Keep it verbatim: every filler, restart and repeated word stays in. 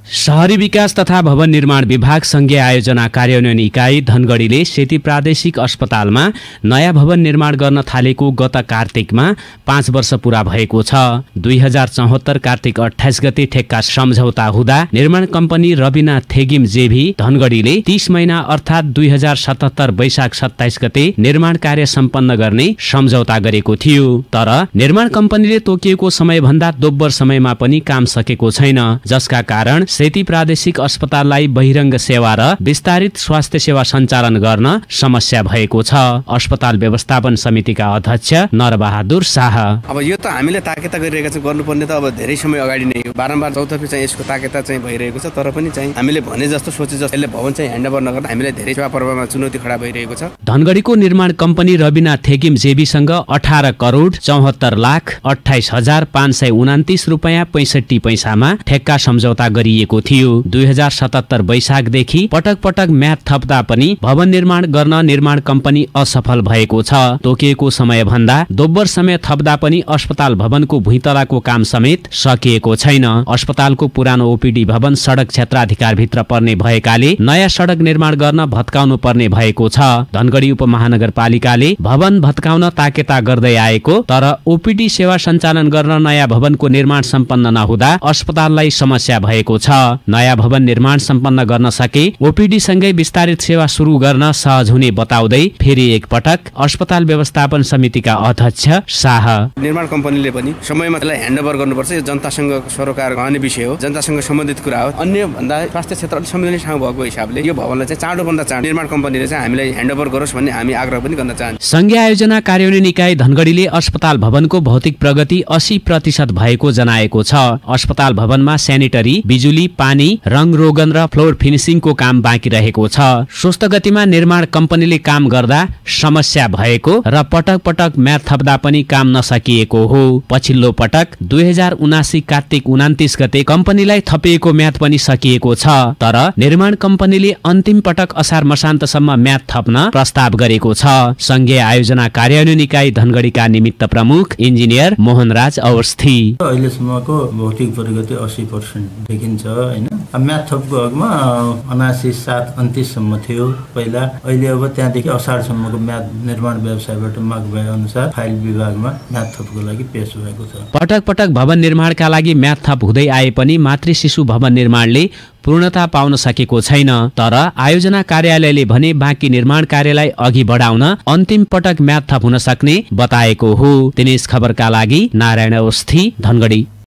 शहरी विकास तथा भवन निर्माण विभाग संघीय आयोजना कार्यान्वयन इकाइ धनगढीले सेती प्रादेशिक अस्पतालमा नयाँ भवन निर्माण गर्न थालेको गत कार्तिकमा पाँच वर्ष पूरा भएको छ। दुई हजार चौहत्तर कार्तिक अठाइस गते ठेक्का सम्झौता हुँदा निर्माण कम्पनी रविना थेगिम जेभी धनगढीले तीस महिना अर्थात दुई हजार सतहत्तर वैशाख सत्ताइस गते निर्माण कार्य सम्पन्न गर्ने सम्झौता गरेको थियो। तर निर्माण कम्पनीले तोकिएको समयभन्दा दोब्बर समयमा पनि काम सकेको छैन, जसका कारण सेती प्रादेशिक अस्पताललाई बहिरङ्ग सेवा र विस्तारित स्वास्थ्य सेवा सञ्चालन गर्न समस्या भएको छ। अस्पताल व्यवस्थापन समितिका अध्यक्ष नरबहादुर शाह, अब यो त हामीले ताकेता गरिरहेका छौँ, गर्नुपर्ने त अब धेरै समय अगाडि नै हो। बारम्बार चौतर्फी चाहिँ यसको ताकेता चाहिँ भइरहेको छ, तर पनि चाहिँ हामीले भने जस्तो सोचे जस्तो यसले भवन चाहिँ ह्यान्डओभर नगर्दा हामीलाई धेरै सेवा पर्वमा चुनौती खडा भइरहेको छ। धनगढीको निर्माण कम्पनी रविना थेगिम जेबीसँग अठार करोड चौहत्तर लाख अठाइस हजार पाँच सय उनातिस रुपियाँ पैँसठी पैसामा ठेक्का सम्झौता गरिएको थियो। दुई हजार सतहत्तर वैशाखदेखि पटक पटक म्याद थप्दा पनि भवन निर्माण गर्न निर्माण कम्पनी असफल भएको छ। तोकिएको समय भन्दा दोब्बर समय थप्दा पनि अस्पताल भवनको भुइँतलाको काम समेत सकिएको छैन। अस्पतालको पुरानो ओपीडी भवन सडक क्षेत्राधिकार भित्र पर्ने भएकाले नयाँ सडक निर्माण गर्न भत्काउनु पर्ने भएको छ। धनगढी उपमहानगरपालिकाले भवन भत्काउन ताकेता गर्दै आएको, तर ओपीडी सेवा सञ्चालन गर्न नयाँ भवनको निर्माण सम्पन्न नहुँदा अस्पताललाई समस्या भएको छ। नयाँ भवन निर्माण सम्पन्न गर्न सके ओपीडी सँगै विस्तारित सेवा सुरु गर्न सहज हुने बताउँदै फेरि एकपटक अस्पताल व्यवस्थापन समितिका अध्यक्ष शाह, निर्माण कम्पनीले पनि समयमा त्यसलाई ह्यान्डओभर गर्नुपर्छ। यो जनतासँग सरोकार रहने विषय हो, जनतासँग सम्बन्धित कुरा हो। अन्य भन्दा स्वास्थ्य क्षेत्र अलिक संवेदनशील ठाउँ भएको हिसाबले यो भवनलाई चाहिँ चाँडो भन्दा चाँडो निर्माण कम्पनीले चाहिँ हामीलाई ह्यान्डओभर गरोस् भन्ने हामी आग्रह पनि गर्न चाहन्छौँ। संघीय आयोजना कार्यान्वयन इकाइ धनगढीले अस्पताल भवनको भौतिक प्रगति अस्सी प्रतिशत भएको जनाएको छ। अस्पताल भवनमा सेनिटरी, बिजुली, पानी, रङ रोगन र फ्लोर फिनिसिङको काम बाँकी रहेको छ। स्वस्थ गतिमा निर्माण कम्पनीले काम गर्दा समस्या भएको र पटक पटक म्याद थप्दा पनि काम नसकिएको हो। पछिल्लो पटक दुई हजार उनासी कार्तिक उनातिस गते कम्पनीलाई थपिएको म्याद पनि सकिएको छ, तर निर्माण कम्पनीले अन्तिम पटक असार मसान्तसम्म म्याद थप्न प्रस्ताव गरेको छ। संघीय आयोजना कार्यान्वयन इकाइ धनगढीका निमित्त प्रमुख इन्जिनियर मोहनराज अवस्थी, अहिलेसम्मको भौतिक प्रगति अस्सी पर्सेन्ट देखिन्छ हैन। म्याद थपको हकमा उनासी सात अन्तिससम्म थियो पहिला, अहिले अब त्यहाँदेखि असारसम्मको म्याद निर्माण व्यवसायबाट माग भए अनुसार फाइल विभागमा म्याद थपको लागि पेश भएको छ। पटक पटक भवन निर्माणका लागि म्याद थप हुँदै आए पनि मातृ शिशु भवन निर्माणले पूर्णता पाउन सकेको छैन। तर आयोजना कार्यालयले भने बाँकी निर्माण कार्यलाई अघि बढाउन अन्तिम पटक म्याद थप हुन सक्ने बताएको हो। दिनेश खबरका लागि नारायण अवस्थी, धनगढी।